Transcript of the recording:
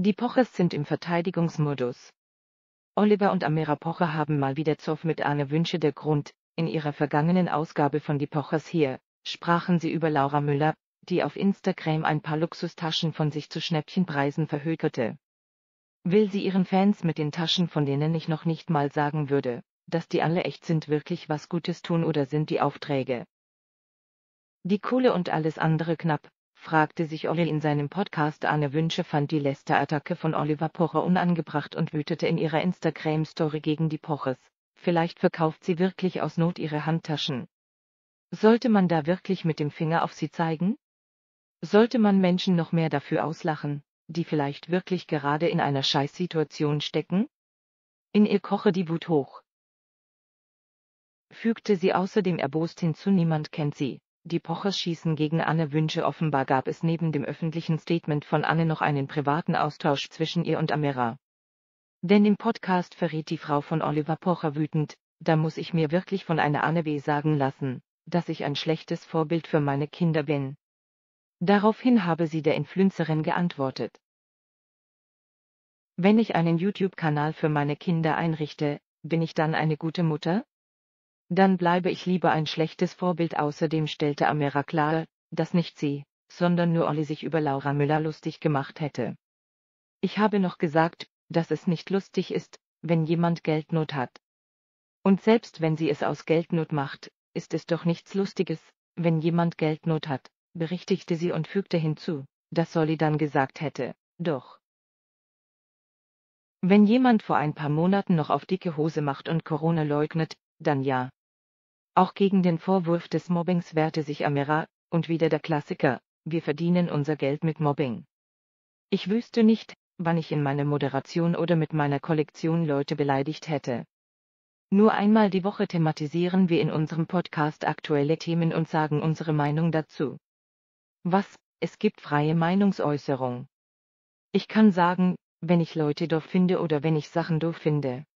Die Pochers sind im Verteidigungsmodus. Oliver und Amira Pocher haben mal wieder Zoff mit Anne Wünsche. Der Grund: in ihrer vergangenen Ausgabe von Die Pochers hier sprachen sie über Laura Müller, die auf Instagram ein paar Luxustaschen von sich zu Schnäppchenpreisen verhökerte. Will sie ihren Fans mit den Taschen, von denen ich noch nicht mal sagen würde, dass die alle echt sind, wirklich was Gutes tun, oder sind die Aufträge die Kohle und alles andere knapp? Fragte sich Olli in seinem Podcast. Anne Wünsche fand die Lästerattacke von Oliver Pocher unangebracht und wütete in ihrer Instagram-Story gegen die Pochers. Vielleicht verkauft sie wirklich aus Not ihre Handtaschen. Sollte man da wirklich mit dem Finger auf sie zeigen? Sollte man Menschen noch mehr dafür auslachen, die vielleicht wirklich gerade in einer Scheißsituation stecken? In ihr koche die Wut hoch. Fügte sie außerdem erbost hinzu: Niemand kennt sie. Die Pochers schießen gegen Anne Wünsche. Offenbar gab es neben dem öffentlichen Statement von Anne noch einen privaten Austausch zwischen ihr und Amira. Denn im Podcast verriet die Frau von Oliver Pocher wütend: Da muss ich mir wirklich von einer Anne W. sagen lassen, dass ich ein schlechtes Vorbild für meine Kinder bin. Daraufhin habe sie der Influencerin geantwortet: Wenn ich einen YouTube-Kanal für meine Kinder einrichte, bin ich dann eine gute Mutter? Dann bleibe ich lieber ein schlechtes Vorbild. Außerdem stellte Amira klar, dass nicht sie, sondern nur Olli sich über Laura Müller lustig gemacht hätte. Ich habe noch gesagt, dass es nicht lustig ist, wenn jemand Geldnot hat. Und selbst wenn sie es aus Geldnot macht, ist es doch nichts Lustiges, wenn jemand Geldnot hat, berichtigte sie und fügte hinzu, dass Olli dann gesagt hätte: Doch. Wenn jemand vor ein paar Monaten noch auf dicke Hose macht und Corona leugnet, dann ja. Auch gegen den Vorwurf des Mobbings wehrte sich Amira, und wieder der Klassiker: Wir verdienen unser Geld mit Mobbing. Ich wüsste nicht, wann ich in meiner Moderation oder mit meiner Kollektion Leute beleidigt hätte. Nur einmal die Woche thematisieren wir in unserem Podcast aktuelle Themen und sagen unsere Meinung dazu. Was? Es gibt freie Meinungsäußerung. Ich kann sagen, wenn ich Leute doof finde oder wenn ich Sachen doof finde.